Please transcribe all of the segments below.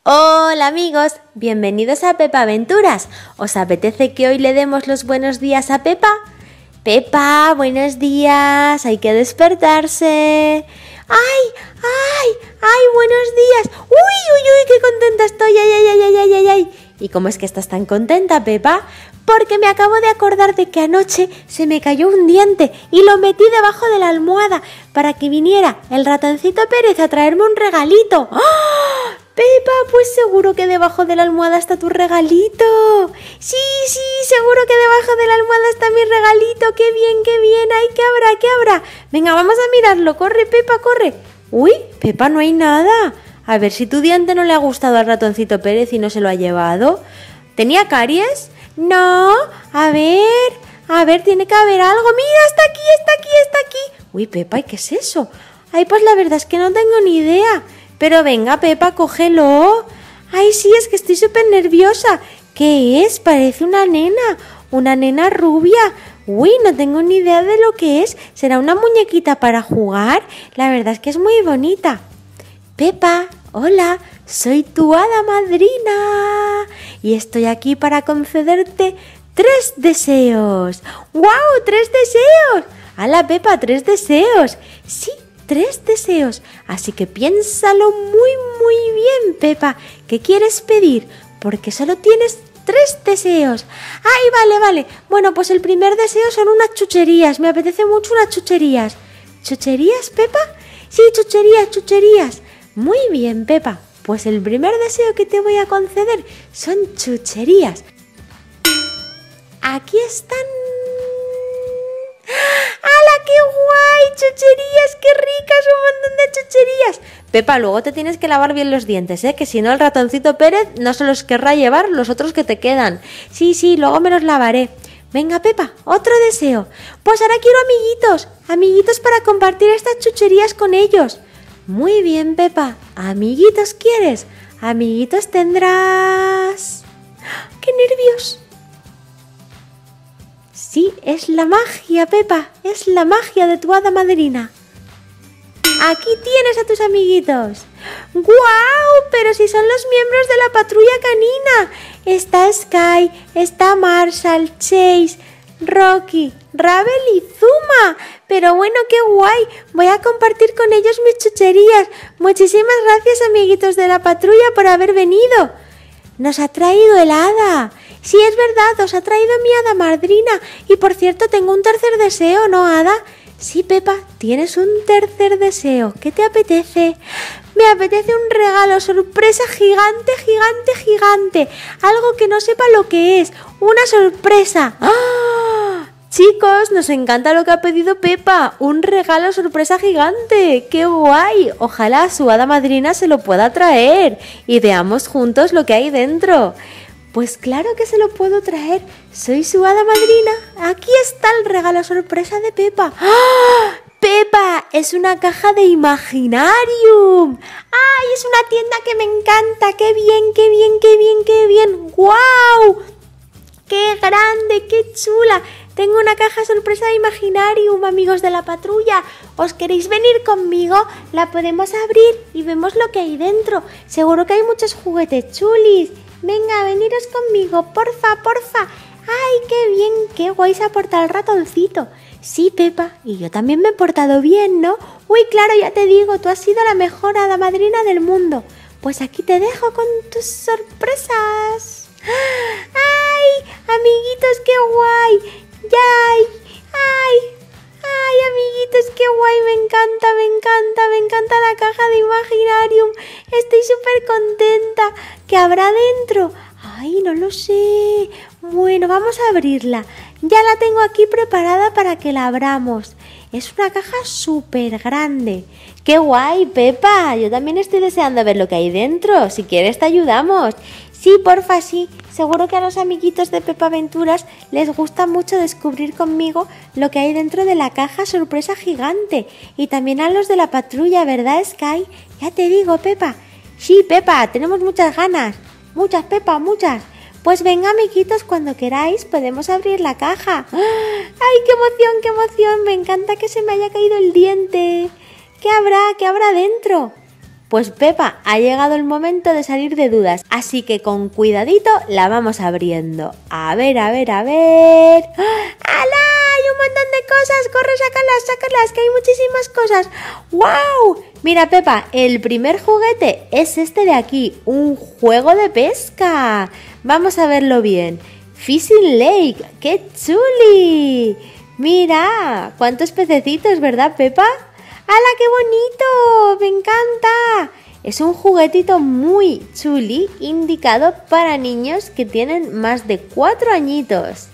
Hola amigos, bienvenidos a Pepa Aventuras. ¿Os apetece que hoy le demos los buenos días a Pepa? Pepa, buenos días, hay que despertarse. ¡Ay, buenos días! ¡Uy, qué contenta estoy! ¡Ay! ¿Y cómo es que estás tan contenta, Pepa? Porque me acabo de acordar de que anoche se me cayó un diente y lo metí debajo de la almohada para que viniera el ratoncito Pérez a traerme un regalito. ¡Oh! Pepa, pues seguro que debajo de la almohada está tu regalito. Sí, seguro que debajo de la almohada está mi regalito. ¡Qué bien! ¡Ay, qué habrá! Venga, vamos a mirarlo. ¡Corre, Pepa, corre! Uy, Pepa, no hay nada. A ver si tu diente no le ha gustado al ratoncito Pérez y no se lo ha llevado. ¿Tenía caries? No, a ver, tiene que haber algo. ¡Mira, está aquí! Uy, Pepa, ¿y qué es eso? Ay, pues la verdad es que no tengo ni idea. Pero venga, Pepa, cógelo. Ay, sí, es que estoy súper nerviosa. ¿Qué es? Parece una nena rubia. Uy, no tengo ni idea de lo que es. ¿Será una muñequita para jugar? La verdad es que es muy bonita. Pepa, hola, soy tu hada madrina y estoy aquí para concederte 3 deseos. ¡Guau! ¡3 deseos! ¡Hala, Pepa, 3 deseos! Sí, 3 deseos. Así que piénsalo muy bien, Pepa. ¿Qué quieres pedir? Porque solo tienes 3 deseos. ¡Ay, vale! Bueno, pues el primer deseo son unas chucherías. Me apetece mucho unas chucherías. ¿Chucherías, Pepa? Sí, chucherías. Muy bien, Pepa. Pues el primer deseo que te voy a conceder son chucherías. Aquí están. ¡Hala, qué guay! ¡Chucherías, qué ricas! ¡Un montón de chucherías! Pepa, luego te tienes que lavar bien los dientes, que si no el ratoncito Pérez no se los querrá llevar los otros que te quedan. Sí, luego me los lavaré. Venga, Pepa, otro deseo. Pues ahora quiero amiguitos para compartir estas chucherías con ellos. Muy bien, Pepa. ¿Amiguitos quieres? Amiguitos tendrás. ¡Qué nervios! Sí, es la magia, Pepa. Es la magia de tu hada madrina. Aquí tienes a tus amiguitos. ¡Guau! Pero si son los miembros de la patrulla canina. Está Sky, está Marshall, Chase, Rocky, Rabel y Zuma. Pero bueno, qué guay. Voy a compartir con ellos mis chucherías. Muchísimas gracias, amiguitos de la patrulla, por haber venido. Nos ha traído el hada. Sí, es verdad, os ha traído mi hada madrina. Y por cierto, tengo un tercer deseo, ¿no, hada? Sí, Pepa, tienes un tercer deseo. ¿Qué te apetece? Me apetece un regalo sorpresa gigante. Algo que no sepa lo que es. Una sorpresa. ¡Ah! Chicos, nos encanta lo que ha pedido Pepa. Un regalo sorpresa gigante. ¡Qué guay! Ojalá su hada madrina se lo pueda traer y veamos juntos lo que hay dentro. Pues claro que se lo puedo traer. Soy su hada madrina. Aquí está el regalo sorpresa de Pepa. ¡Ah! Pepa, es una caja de Imaginarium. ¡Ay, es una tienda que me encanta! ¡Qué bien! ¡Guau! ¡Qué grande, qué chula! Tengo una caja sorpresa de Imaginarium, amigos de la patrulla. ¿Os queréis venir conmigo? La podemos abrir y vemos lo que hay dentro. Seguro que hay muchos juguetes chulis. Venga, veniros conmigo, porfa. ¡Ay, qué bien! ¡Qué guay se ha portado el ratoncito! Sí, Pepa, y yo también me he portado bien, ¿no? Uy, claro, ya te digo, tú has sido la mejor hada madrina del mundo. Pues aquí te dejo con tus sorpresas. ¡Ay, amiguitos, qué guay! ¡Ay, amiguitos, qué guay! Me encanta la caja de Imaginarium. Estoy súper contenta. ¿Qué habrá dentro? Ay, no lo sé. Bueno, vamos a abrirla. Ya la tengo aquí preparada para que la abramos. Es una caja súper grande. ¡Qué guay, Pepa! Yo también estoy deseando ver lo que hay dentro. Si quieres te ayudamos. Sí, porfa, sí. Seguro que a los amiguitos de Pepa Aventuras les gusta mucho descubrir conmigo lo que hay dentro de la caja sorpresa gigante. Y también a los de la patrulla, ¿verdad, Sky? Ya te digo, Pepa. Sí, Pepa, tenemos muchas ganas. Muchas, Pepa, muchas. Pues venga, amiguitos, cuando queráis podemos abrir la caja. ¡Ay, qué emoción! Me encanta que se me haya caído el diente. ¿Qué habrá dentro? Pues Pepa, ha llegado el momento de salir de dudas, así que con cuidadito la vamos abriendo. A ver, a ver, a ver... ¡Hala! Hay un montón de cosas, corre, sácalas, que hay muchísimas cosas. ¡Wow! Mira Pepa, el primer juguete es este de aquí, un juego de pesca. Vamos a verlo bien. Fishing Lake, ¡qué chuli! Mira, cuántos pececitos, ¿verdad Pepa? ¡Hala, qué bonito! ¡Me encanta! Es un juguetito muy chuli, indicado para niños que tienen más de 4 añitos.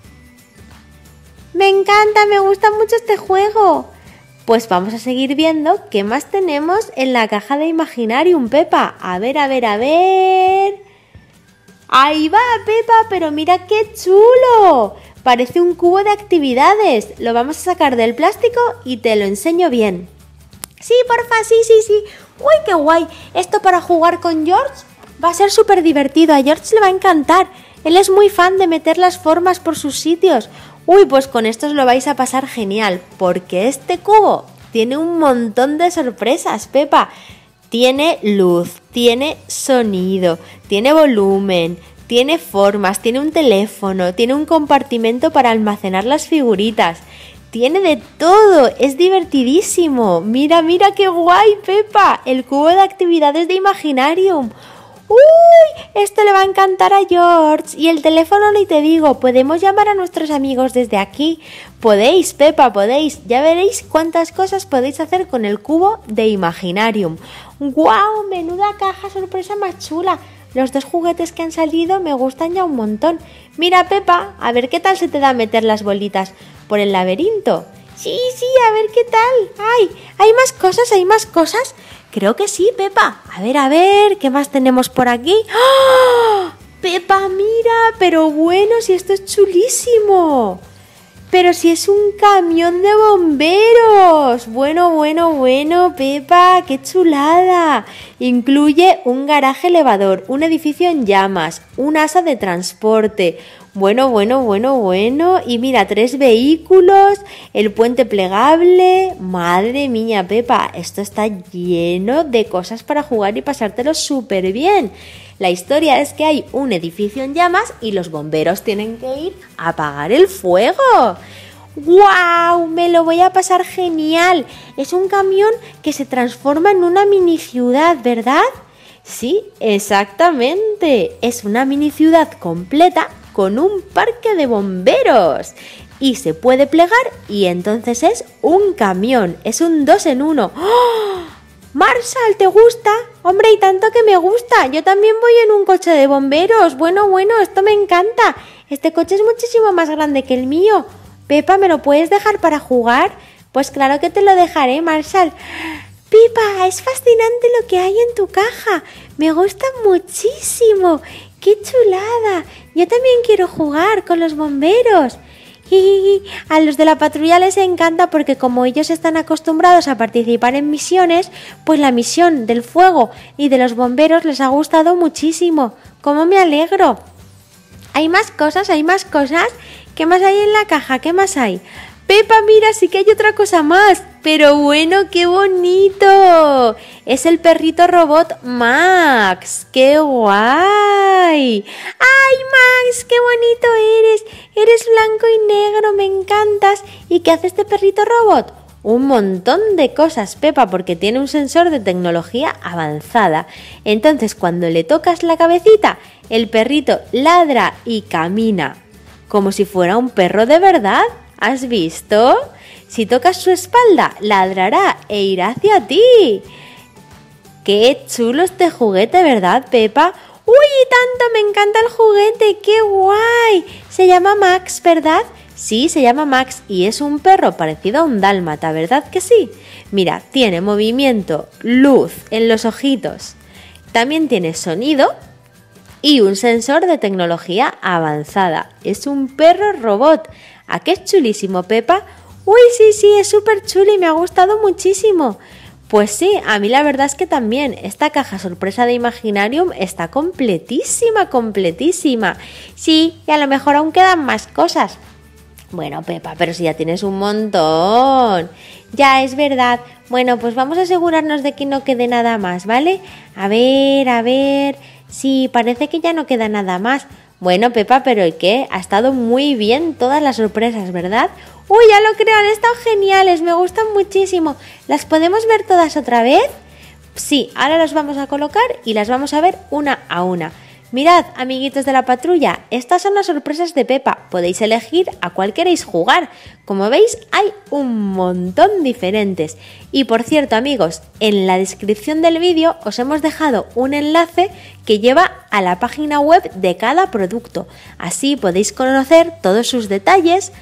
¡Me encanta! ¡Me gusta mucho este juego! Pues vamos a seguir viendo qué más tenemos en la caja de Imaginarium, Pepa. A ver, a ver, a ver... ¡Ahí va, Pepa! ¡Pero mira qué chulo! Parece un cubo de actividades. Lo vamos a sacar del plástico y te lo enseño bien. Sí, porfa, sí. ¡Uy, qué guay! Esto para jugar con George va a ser súper divertido. A George le va a encantar. Él es muy fan de meter las formas por sus sitios. Uy, pues con esto os lo vais a pasar genial, porque este cubo tiene un montón de sorpresas, Pepa. Tiene luz, tiene sonido, tiene volumen, tiene formas, tiene un teléfono, tiene un compartimento para almacenar las figuritas. Tiene de todo, es divertidísimo. Mira, mira qué guay, Pepa, el cubo de actividades de Imaginarium. ¡Uy! Esto le va a encantar a George. Y el teléfono ni te digo, podemos llamar a nuestros amigos desde aquí. Podéis, Pepa, podéis. Ya veréis cuántas cosas podéis hacer con el cubo de Imaginarium. ¡Guau! Menuda caja sorpresa más chula. Los 2 juguetes que han salido me gustan ya un montón. Mira, Pepa, a ver qué tal se te da meter las bolitas por el laberinto. Sí, a ver qué tal. ¡Ay! ¿Hay más cosas? Creo que sí, Pepa. A ver, ¿qué más tenemos por aquí? ¡Oh! Pepa, mira, pero bueno, si esto es chulísimo. Pero si es un camión de bomberos. Bueno, Pepa, qué chulada. Incluye un garaje elevador, un edificio en llamas, un asa de transporte. Bueno. Y mira, 3 vehículos, el puente plegable. Madre mía, Pepa, esto está lleno de cosas para jugar y pasártelo súper bien. La historia es que hay un edificio en llamas y los bomberos tienen que ir a apagar el fuego. ¡Guau! Me lo voy a pasar genial. Es un camión que se transforma en una mini ciudad, ¿verdad? Sí, exactamente. Es una mini ciudad completa con un parque de bomberos. Y se puede plegar y entonces es un camión. Es un 2 en 1. ¡Oh! Marshall, ¿te gusta? Hombre, y tanto que me gusta. Yo también voy en un coche de bomberos. Bueno, esto me encanta. Este coche es muchísimo más grande que el mío. Pepa, ¿me lo puedes dejar para jugar? Pues claro que te lo dejaré, Marshall. Pepa, es fascinante lo que hay en tu caja. Me gusta muchísimo. ¡Qué chulada! Yo también quiero jugar con los bomberos. Y a los de la patrulla les encanta porque como ellos están acostumbrados a participar en misiones, pues la misión del fuego y de los bomberos les ha gustado muchísimo. ¡Cómo me alegro! Hay más cosas. ¿Qué más hay en la caja? ¿Qué más hay? Pepa, mira, sí que hay otra cosa más. Pero bueno, ¡qué bonito! Es el perrito robot Max. ¡Qué guay! ¡Ay, Max, qué bonito eres! Eres blanco y negro, me encantas. ¿Y qué hace este perrito robot? Un montón de cosas, Pepa, porque tiene un sensor de tecnología avanzada. Entonces, cuando le tocas la cabecita, el perrito ladra y camina como si fuera un perro de verdad. ¿Has visto? Si tocas su espalda, ladrará e irá hacia ti. ¡Qué chulo este juguete!, ¿verdad, Pepa? ¡Uy, tanto! ¡Me encanta el juguete! ¡Qué guay! Se llama Max, ¿verdad? Sí, se llama Max y es un perro parecido a un dálmata, ¿verdad que sí? Mira, tiene movimiento, luz en los ojitos. También tiene sonido y un sensor de tecnología avanzada. Es un perro robot. ¿A qué es chulísimo, Pepa? Uy, sí, es súper chulo y me ha gustado muchísimo. Pues sí, a mí la verdad es que también. Esta caja sorpresa de Imaginarium está completísima. Sí, y a lo mejor aún quedan más cosas. Bueno, Pepa, pero si ya tienes un montón. Ya, es verdad. Bueno, pues vamos a asegurarnos de que no quede nada más, ¿vale? A ver. Sí, parece que ya no queda nada más. Bueno, Pepa, pero ¿y qué? Ha estado muy bien todas las sorpresas, ¿verdad? Uy, ya lo creo, han estado geniales, me gustan muchísimo. ¿Las podemos ver todas otra vez? Sí, ahora las vamos a colocar y las vamos a ver una a una. Mirad, amiguitos de la patrulla, estas son las sorpresas de Pepa. Podéis elegir a cuál queréis jugar. Como veis, hay un montón diferentes. Y por cierto, amigos, en la descripción del vídeo os hemos dejado un enlace que lleva a la página web de cada producto. Así podéis conocer todos sus detalles.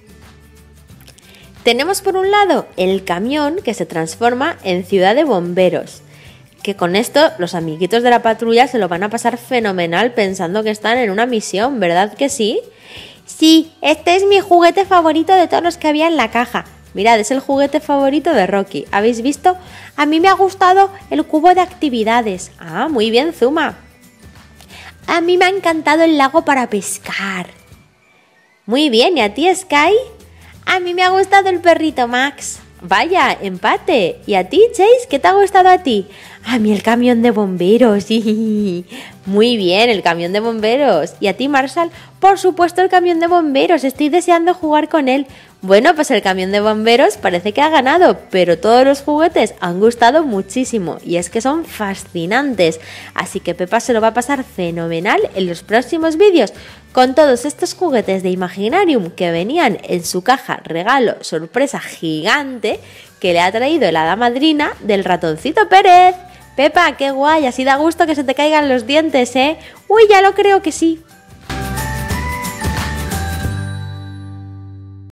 Tenemos por un lado el camión que se transforma en ciudad de bomberos. Que con esto los amiguitos de la patrulla se lo van a pasar fenomenal pensando que están en una misión, ¿verdad que sí? Sí, este es mi juguete favorito de todos los que había en la caja. Mirad, es el juguete favorito de Rocky. ¿Habéis visto? A mí me ha gustado el cubo de actividades. Ah, muy bien, Zuma. A mí me ha encantado el lago para pescar. Muy bien, ¿y a ti, Sky? A mí me ha gustado el perrito Max. Vaya, empate. ¿Y a ti, Chase? ¿Qué te ha gustado a ti? A mí el camión de bomberos. Muy bien, el camión de bomberos. ¿Y a ti, Marshall? Por supuesto, el camión de bomberos. Estoy deseando jugar con él. Bueno, pues el camión de bomberos parece que ha ganado, pero todos los juguetes han gustado muchísimo y es que son fascinantes. Así que Pepa se lo va a pasar fenomenal en los próximos vídeos con todos estos juguetes de Imaginarium que venían en su caja regalo sorpresa gigante que le ha traído la hada madrina del ratoncito Pérez. Pepa, qué guay, así da gusto que se te caigan los dientes, ¿eh? Uy, ya lo creo que sí.